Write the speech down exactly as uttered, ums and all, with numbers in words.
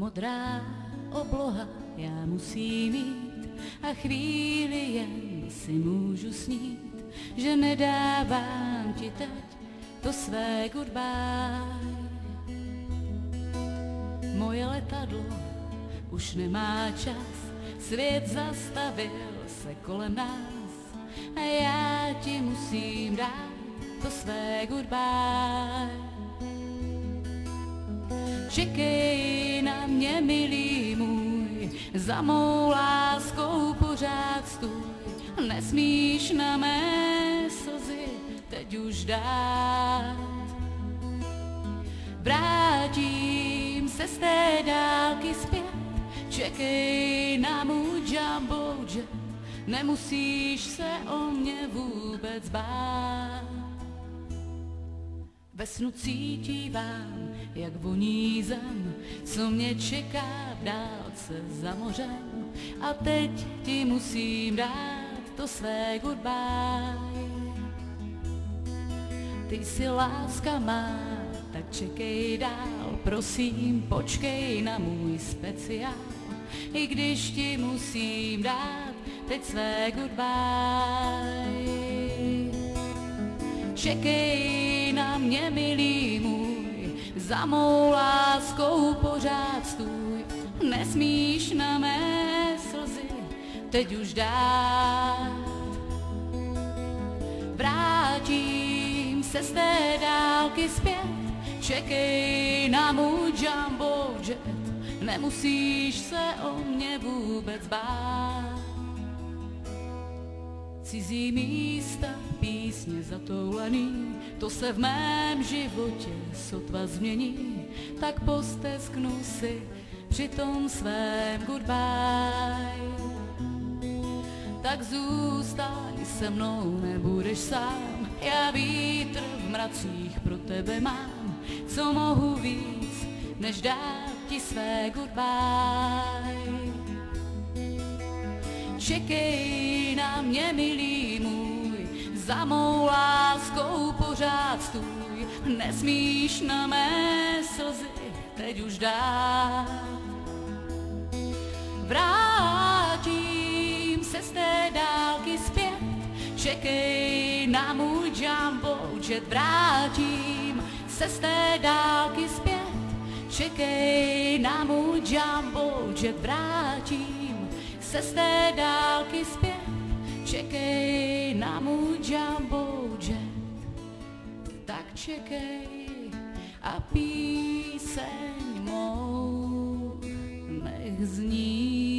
Modrá obloha já musím mít a chvíli jen si můžu snít, že nedávám ti teď to své goodbye. Moje letadlo už nemá čas, svět zastavil se kolem nás a já ti musím dát to své goodbye. Čekej na mě, milý můj, za mou láskou pořád stůj. Nesmíš na mé slzy teď už dát. Vrátím se z té dálky zpět, čekej na můj jumbo jet. Nemusíš se o mě vůbec bát. Ve snu cítívám, jak voní zem, co mě čeká v dálce za mořem. A teď ti musím dát to své goodbye. Ty jsi láska má, tak čekej dál, prosím, počkej na můj speciál. I když ti musím dát teď své goodbye. Čekej na mě, milý můj, za mou láskou pořád stůj. Nesmíš na mé slzy teď už dát. Vrátím se z té dálky zpět, čekej na můj jumbo jet. Nemusíš se o mě vůbec bát. Cizí místa, písně zatoulaný, to se v mém životě sotva změní. Tak postesknu si při tom svém goodbye. Tak zůstaň se mnou, nebudeš sám, já vítr v mracích pro tebe mám. Co mohu víc, než dát ti své goodbye. Čekej na mě, milý můj, za mou láskou pořád stůj. Nesmíš na mé slzy teď už dát. Vrátím se z té dálky zpět, čekej na můj jumbo jet. Vrátím se z té dálky zpět, čekej na můj jumbo jet. Vrátím se z té dálky zpět, čekej na můj jumbo jet. Tak čekej a píseň mou nech zní.